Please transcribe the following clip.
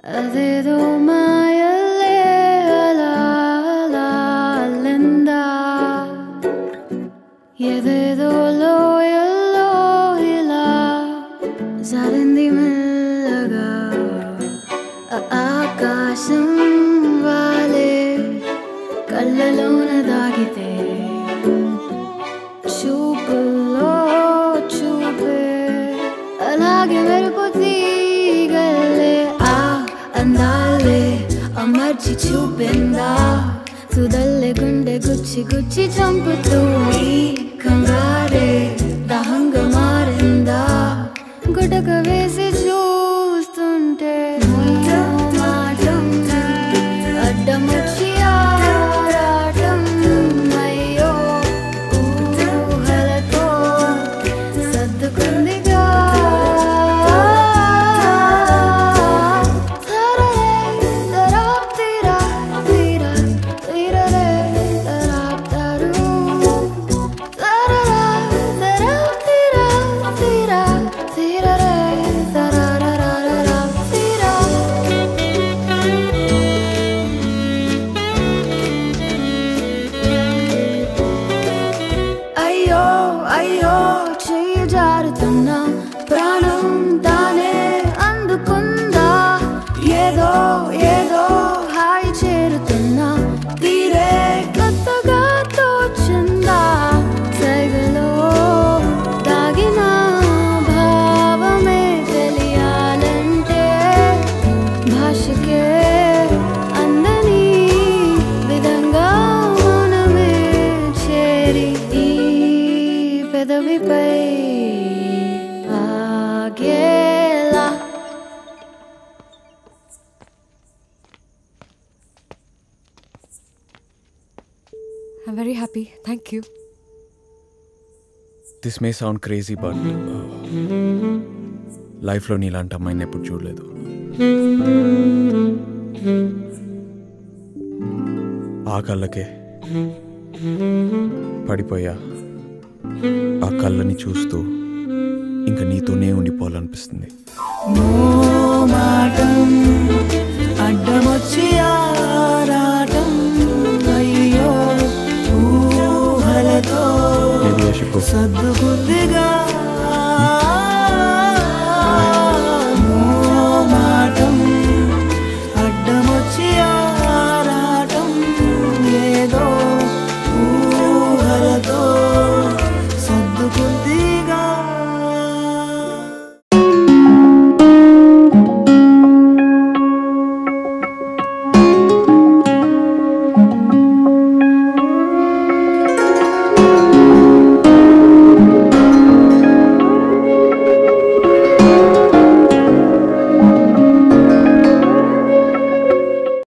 Adedo Maayalley ala ala linda Yededo loyalo ila zarindi mellaga Aakasham vale kallalona dagite చూపులో చూపే అలాగే మెరుపుతీగలే ఆ అందాలే అమర్చి చూపిందా సుదల్లే గుండె గుచ్చి గుచ్చి చంపుతూ ఈ కంగారే దాహంగా మారిందా గుటక వేసి చూస్తుంటే మాటం అడ్డమొచ్చి ఆరాటం అయ్యో ఊహలతో సర్దుకుందిగా ప్రాణం తానే అందుకుందా ఏదో ఏదో హాయి చేరుతున్నా తీరే కొత్తగా తోచిందా సైగలో దాగిన భావమే తెలియాలంటే భాషకే అందని విధంగా మనమే చేరి ఈ పెదవిపై I'm very happy. Thank you. This may sound crazy, but life lo neelanta ammayini eppudu chudaledu. ఆ కళ్ళకే పడిపోయా ఆ కళ్ళని చూస్తూ ఇంకా నీతోనే ఉండిపోవాలనిపిస్తుంది.